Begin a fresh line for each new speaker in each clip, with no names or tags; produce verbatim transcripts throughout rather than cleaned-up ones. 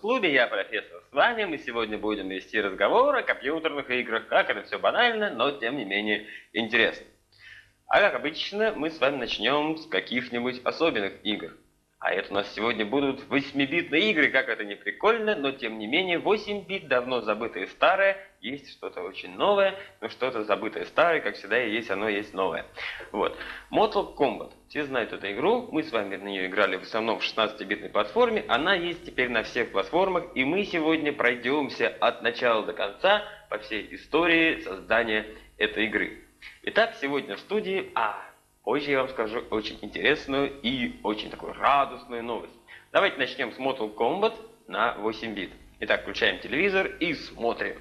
клубе, я профессор. С вами мы сегодня будем вести разговор о компьютерных играх. Как это все банально, но тем не менее интересно. А как обычно, мы с вами начнем с каких-нибудь особенных игр. А это у нас сегодня будут восьмибитные игры, как это не прикольно, но тем не менее восемь бит давно забытое старое, есть что-то очень новое, но что-то забытое старое, как всегда и есть, оно есть новое. Вот. Mortal Kombat. Все знают эту игру, мы с вами на нее играли в основном в шестнадцатибитной платформе, она есть теперь на всех платформах, и мы сегодня пройдемся от начала до конца по всей истории создания этой игры. Итак, сегодня в студии, а позже я вам скажу очень интересную и очень такую радостную новость. Давайте начнем с Mortal Kombat на восемь бит. Итак, включаем телевизор и смотрим.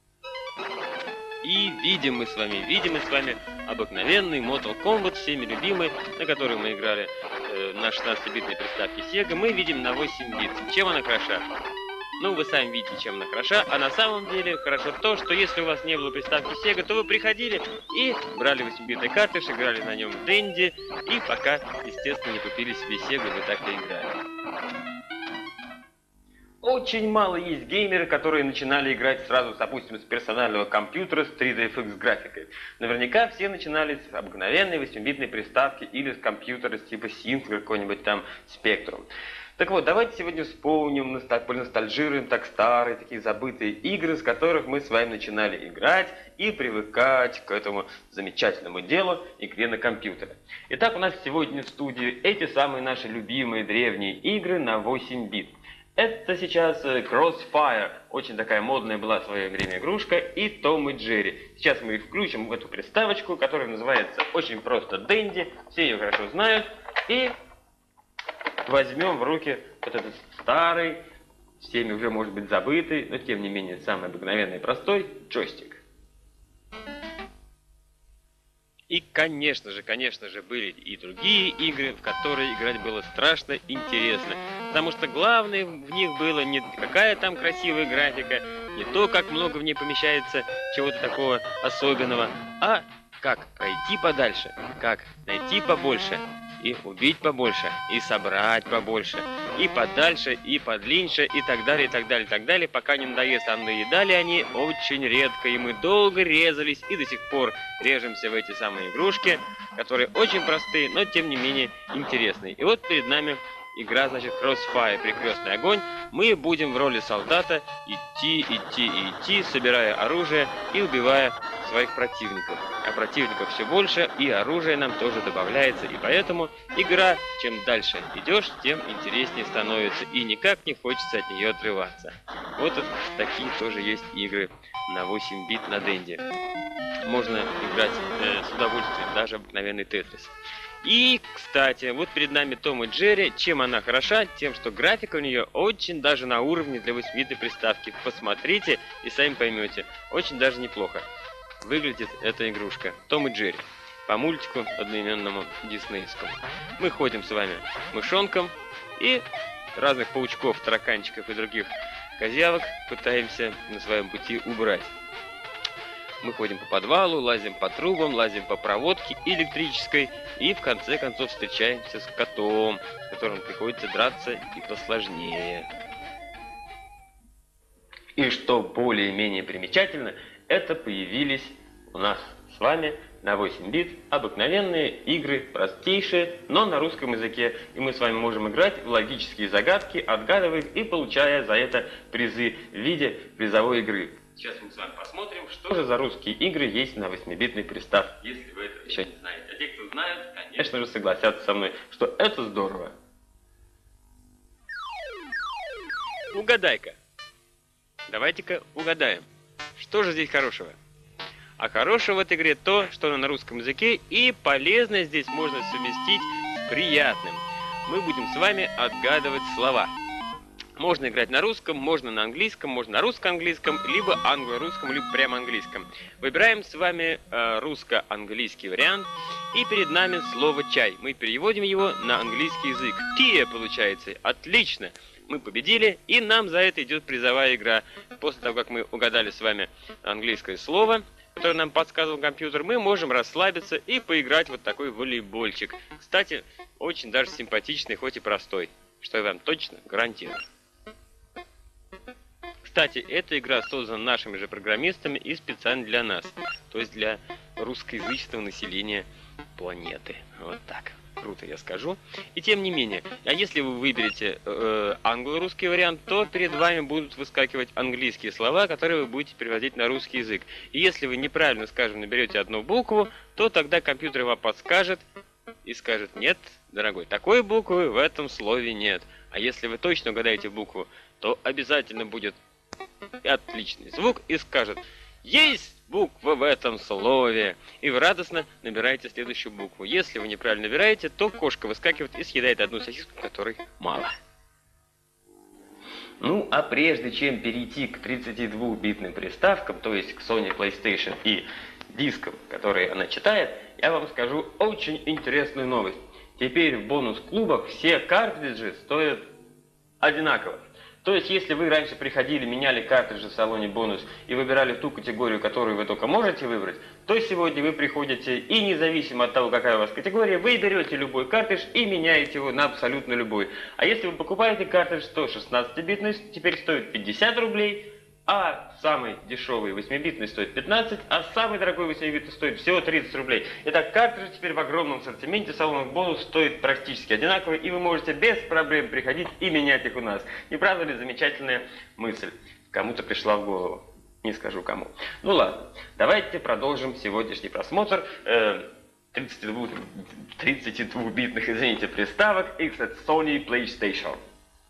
И видим мы с вами, видим мы с вами обыкновенный Mortal Kombat, всеми любимый, на который мы играли э, на шестнадцатибитной приставке Sega, мы видим на восемь бит. Чем она хороша? Ну, вы сами видите, чем она хороша, а на самом деле хорошо то, что если у вас не было приставки Sega, то вы приходили и брали восьмибитный картридж, играли на нем в Dendy, и пока, естественно, не купили себе Sega, вы так и играли. Очень мало есть геймеры, которые начинали играть сразу, допустим, с персонального компьютера с три дэ эф икс графикой. Наверняка все начинали с обыкновенной восьмибитной приставки или с компьютера типа Sims, какой-нибудь там Spectrum. Так вот, давайте сегодня вспомним, поностальжируем так старые, такие забытые игры, с которых мы с вами начинали играть и привыкать к этому замечательному делу игре на компьютере. Итак, у нас сегодня в студии эти самые наши любимые древние игры на восемь бит. Это сейчас Crossfire, очень такая модная была в свое время игрушка, и Том и Джерри. Сейчас мы их включим в эту приставочку, которая называется очень просто Dendy, все ее хорошо знают, и возьмем в руки вот этот старый, всеми уже может быть забытый, но тем не менее самый обыкновенный и простой джойстик. И, конечно же, конечно же, были и другие игры, в которые играть было страшно интересно. Потому что главное в них было не какая там красивая графика, не то, как много в ней помещается чего-то такого особенного, а как пройти подальше, как найти побольше, и убить побольше, и собрать побольше, и подальше, и подлиннее, и так далее, и так далее, и так далее, пока не надоест. А наедали они очень редко, и мы долго резались, и до сих пор режемся в эти самые игрушки, которые очень простые, но тем не менее интересные. И вот перед нами игра, значит, Crossfire, перекрестный огонь. Мы будем в роли солдата идти, идти и идти, собирая оружие и убивая своих противников. А противников все больше, и оружие нам тоже добавляется. И поэтому игра, чем дальше идешь, тем интереснее становится. И никак не хочется от нее отрываться. Вот такие тоже есть игры на восемь бит на Dendy. Можно играть э, с удовольствием, даже обыкновенный Тетрис. И, кстати, вот перед нами Том и Джерри. Чем она хороша? Тем, что графика у нее очень даже на уровне для восьмибитной приставки. Посмотрите и сами поймете. Очень даже неплохо выглядит эта игрушка. Том и Джерри. По мультику одноименному диснеевскому. Мы ходим с вами мышонком и разных паучков, тараканчиков и других козявок пытаемся на своем пути убрать. Мы ходим по подвалу, лазим по трубам, лазим по проводке электрической и в конце концов встречаемся с котом, с которым приходится драться и посложнее. И что более-менее примечательно, это появились у нас с вами на восемь бит обыкновенные игры, простейшие, но на русском языке. И мы с вами можем играть в логические загадки, отгадывая их и получая за это призы в виде призовой игры. Сейчас мы с вами посмотрим, что же за русские игры есть на восьмибитной приставке, если вы это еще не знаете. А те, кто знают, конечно же, согласятся со мной, что это здорово. Угадай-ка. Давайте-ка угадаем, что же здесь хорошего. А хорошего в этой игре то, что она на русском языке, и полезное здесь можно совместить с приятным. Мы будем с вами отгадывать слова. Можно играть на русском, можно на английском, можно на русско-английском, либо англо-русском, либо прямо английском. Выбираем с вами э, русско-английский вариант, и перед нами слово «чай». Мы переводим его на английский язык. Тия получается. Отлично! Мы победили, и нам за это идет призовая игра. После того, как мы угадали с вами английское слово, которое нам подсказывал компьютер, мы можем расслабиться и поиграть вот такой волейбольчик. Кстати, очень даже симпатичный, хоть и простой, что я вам точно гарантирую. Кстати, эта игра создана нашими же программистами и специально для нас, то есть для русскоязычного населения планеты. Вот так. Круто, я скажу. И тем не менее, а если вы выберете э, англо-русский вариант, то перед вами будут выскакивать английские слова, которые вы будете переводить на русский язык. И если вы неправильно, скажем, наберете одну букву, то тогда компьютер вам подскажет и скажет: нет, дорогой, такой буквы в этом слове нет. А если вы точно угадаете букву, то обязательно будет отличный звук и скажет: есть буква в этом слове. И вы радостно набираете следующую букву. Если вы неправильно набираете, то кошка выскакивает и съедает одну сосиску, которой мало. Ну, а прежде чем перейти к тридцатидвухбитным приставкам, то есть к Sony PlayStation и дискам, которые она читает, я вам скажу очень интересную новость. Теперь в бонус-клубах все картриджи стоят одинаково. То есть, если вы раньше приходили, меняли картриджи в салоне бонус и выбирали ту категорию, которую вы только можете выбрать, то сегодня вы приходите и независимо от того, какая у вас категория, вы берете любой картридж и меняете его на абсолютно любой. А если вы покупаете картридж, то шестнадцатибитный теперь стоит пятьдесят рублей, а самый дешевый восьмибитный стоит пятнадцать, а самый дорогой восьмибитный стоит всего тридцать рублей. Итак, картридж теперь в огромном ассортименте салонов бонус стоит практически одинаково, и вы можете без проблем приходить и менять их у нас. Не правда ли замечательная мысль? Кому-то пришла в голову. Не скажу кому. Ну ладно, давайте продолжим сегодняшний просмотр э, тридцатидвухбитных, извините, приставок X от Sony PlayStation.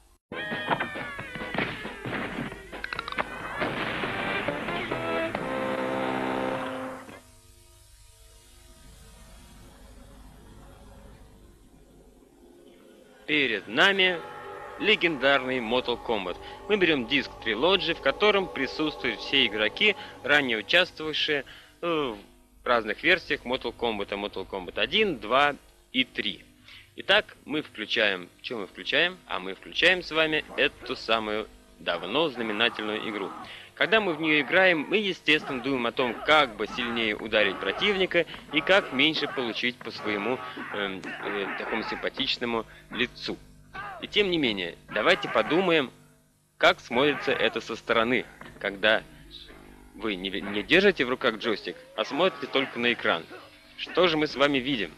Перед нами легендарный Mortal Kombat. Мы берем диск Trilogy, в котором присутствуют все игроки, ранее участвовавшие в разных версиях Mortal Kombat. Mortal Kombat один, два и три. Итак, мы включаем... Что мы включаем? А мы включаем с вами эту самую давно знаменательную игру. Когда мы в нее играем, мы, естественно, думаем о том, как бы сильнее ударить противника и как меньше получить по своему э, э, такому симпатичному лицу. И тем не менее, давайте подумаем, как смотрится это со стороны, когда вы не, не держите в руках джойстик, а смотрите только на экран. Что же мы с вами видим?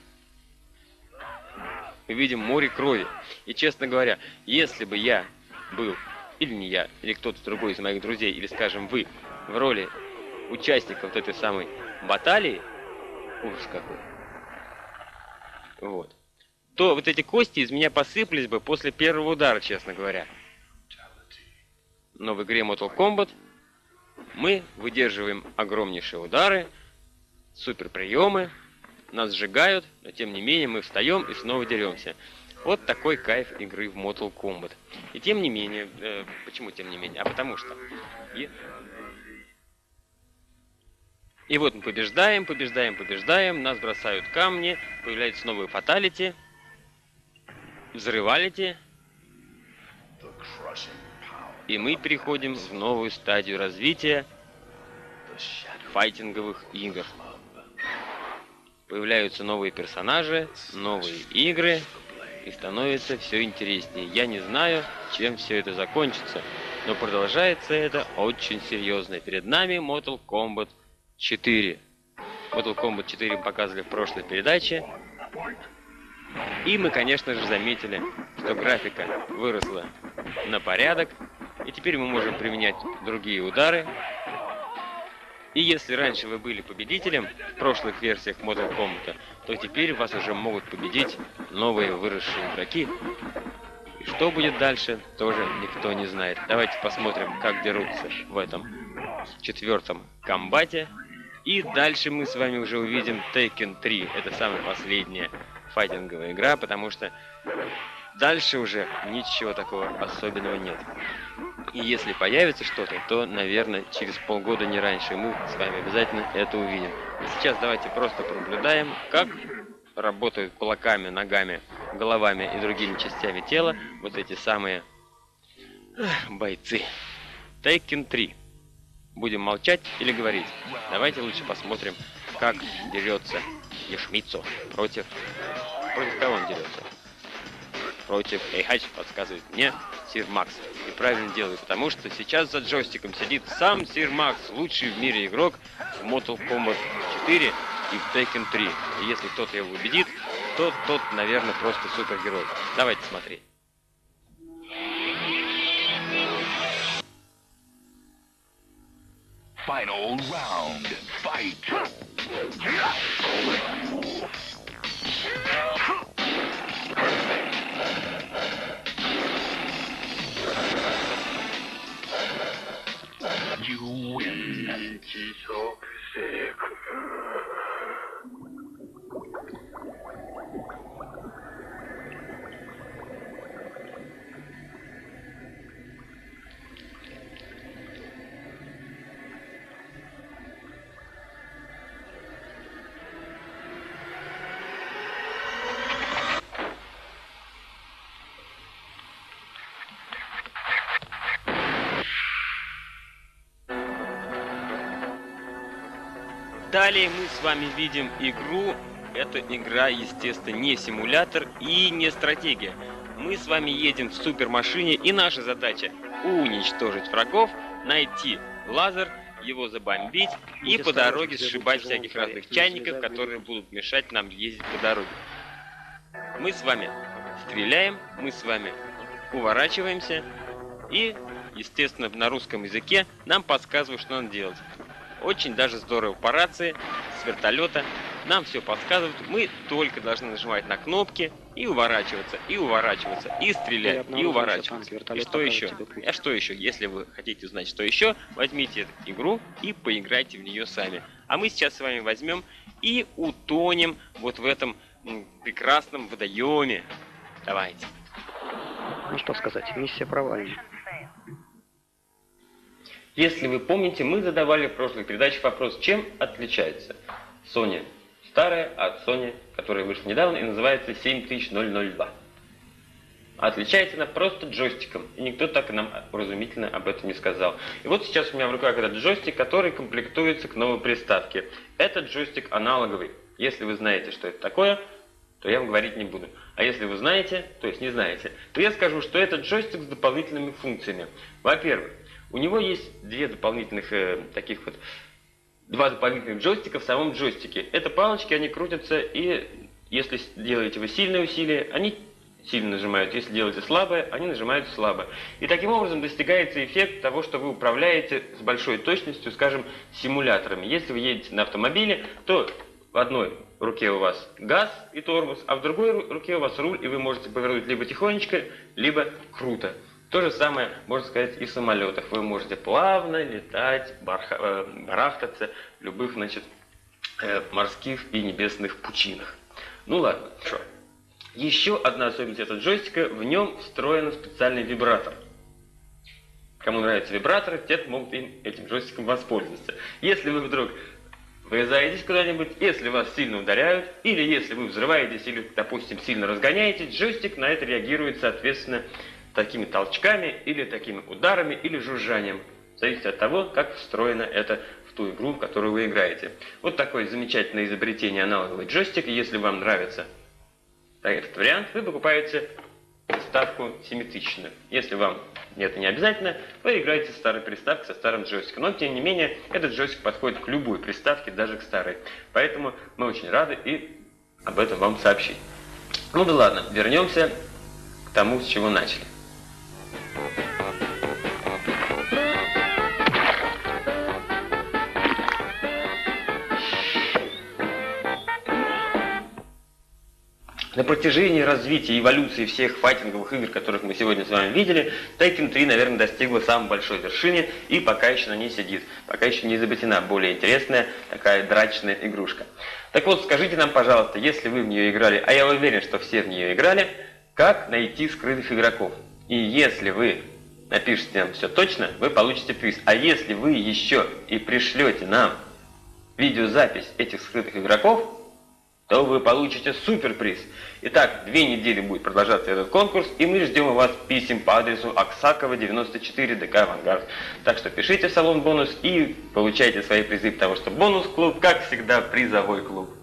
Мы видим море крови. И, честно говоря, если бы я был... или не я, или кто-то другой из моих друзей, или, скажем, вы, в роли участника вот этой самой баталии, ужас какой, вот, то вот эти кости из меня посыпались бы после первого удара, честно говоря. Но в игре Mortal Kombat мы выдерживаем огромнейшие удары, супер приемы, нас сжигают, но тем не менее мы встаем и снова деремся. Вот такой кайф игры в Mortal Kombat. И тем не менее, э, почему тем не менее? А потому что... И... и вот мы побеждаем, побеждаем, побеждаем, нас бросают камни, появляются новые фаталити, взрывалити, и мы переходим в новую стадию развития файтинговых игр. Появляются новые персонажи, новые игры... и становится все интереснее. Я не знаю, чем все это закончится, но продолжается это очень серьезно. Перед нами Mortal Kombat четыре. Mortal Kombat четыре показывали в прошлой передаче. И мы, конечно же, заметили, что графика выросла на порядок. И теперь мы можем применять другие удары. И если раньше вы были победителем в прошлых версиях Mortal Kombat, то теперь вас уже могут победить новые выросшие игроки. И что будет дальше, тоже никто не знает. Давайте посмотрим, как дерутся в этом четвертом комбате. И дальше мы с вами уже увидим Tekken три. Это самая последняя файтинговая игра, потому что дальше уже ничего такого особенного нет. И если появится что-то, то, наверное, через полгода, не раньше, мы с вами обязательно это увидим. Сейчас давайте просто пронаблюдаем, как работают кулаками, ногами, головами и другими частями тела вот эти самые бойцы. Tekken три. Будем молчать или говорить? Давайте лучше посмотрим, как дерется Йошимицу против... Против кого он дерется? против Эйхач, подсказывает мне Сир Макс. И правильно делаю, потому что сейчас за джойстиком сидит сам Сир Макс, лучший в мире игрок в Mortal Kombat четыре и в Tekken три. И если кто-то его убедит, то тот, наверное, просто супергерой. Давайте смотреть.
Final round, fight! You win.
Далее мы с вами видим игру. Эта игра, естественно, не симулятор и не стратегия. Мы с вами едем в супермашине, и наша задача уничтожить врагов, найти лазер, его забомбить и по дороге сшибать всяких разных чайников, которые будут мешать нам ездить по дороге. Мы с вами стреляем, мы с вами уворачиваемся и, естественно, на русском языке нам подсказывают, что надо делать. Очень даже здорово по рации, с вертолета. Нам все подсказывают. Мы только должны нажимать на кнопки и уворачиваться, и уворачиваться, и стрелять, и уворачиваться. И что еще? А что еще? Если вы хотите узнать, что еще, возьмите эту игру и поиграйте в нее сами. А мы сейчас с вами возьмем и утонем вот в этом м, прекрасном водоеме. Давайте.
Ну что сказать, миссия провальна.
Если вы помните, мы задавали в прошлой передаче вопрос, чем отличается Sony старая от Sony, которая вышла недавно и называется семь тысяч два. Отличается она просто джойстиком, и никто так и нам вразумительно об этом не сказал. И вот сейчас у меня в руках этот джойстик, который комплектуется к новой приставке. Этот джойстик аналоговый. Если вы знаете, что это такое, то я вам говорить не буду. А если вы знаете, то есть не знаете, то я скажу, что это джойстик с дополнительными функциями. Во-первых, у него есть две дополнительных э, таких вот два дополнительных джойстика в самом джойстике. Это палочки, они крутятся, и если делаете вы сильное усилие, они сильно нажимают. Если делаете слабое, они нажимают слабо. И таким образом достигается эффект того, что вы управляете с большой точностью, скажем, симуляторами. Если вы едете на автомобиле, то в одной руке у вас газ и тормоз, а в другой руке у вас руль, и вы можете повернуть либо тихонечко, либо круто. То же самое можно сказать и в самолетах. Вы можете плавно летать, барха, э, барахтаться в любых, значит, э, морских и небесных пучинах. Ну ладно, хорошо. Еще одна особенность этого джойстика, в нем встроен специальный вибратор. Кому нравятся вибраторы, те могут им, этим джойстиком воспользоваться. Если вы вдруг врезаетесь куда-нибудь, если вас сильно ударяют, или если вы взрываетесь, или, допустим, сильно разгоняетесь, джойстик на это реагирует, соответственно, такими толчками, или такими ударами, или жужжанием. Зависит от того, как встроено это в ту игру, в которую вы играете. Вот такое замечательное изобретение аналоговый джойстик. И если вам нравится этот вариант, вы покупаете приставку семитысячную. Если вам это не обязательно, вы играете с старой приставкой, со старым джойстиком. Но, тем не менее, этот джойстик подходит к любой приставке, даже к старой. Поэтому мы очень рады и об этом вам сообщить. Ну да ладно, вернемся к тому, с чего начали. На протяжении развития и эволюции всех файтинговых игр, которых мы сегодня с вами видели, Tekken три, наверное, достигла самой большой вершины и пока еще на ней сидит. Пока еще не изобретена более интересная такая драчная игрушка. Так вот, скажите нам, пожалуйста, если вы в нее играли, а я уверен, что все в нее играли, как найти скрытых игроков? И если вы напишите нам все точно, вы получите приз. А если вы еще и пришлете нам видеозапись этих скрытых игроков, то вы получите суперприз. Итак, две недели будет продолжаться этот конкурс, и мы ждем у вас писем по адресу Аксакова, девяносто четыре, ДК «Авангард». Так что пишите в салон бонус и получайте свои призы, потому что бонус-клуб, как всегда, призовой клуб.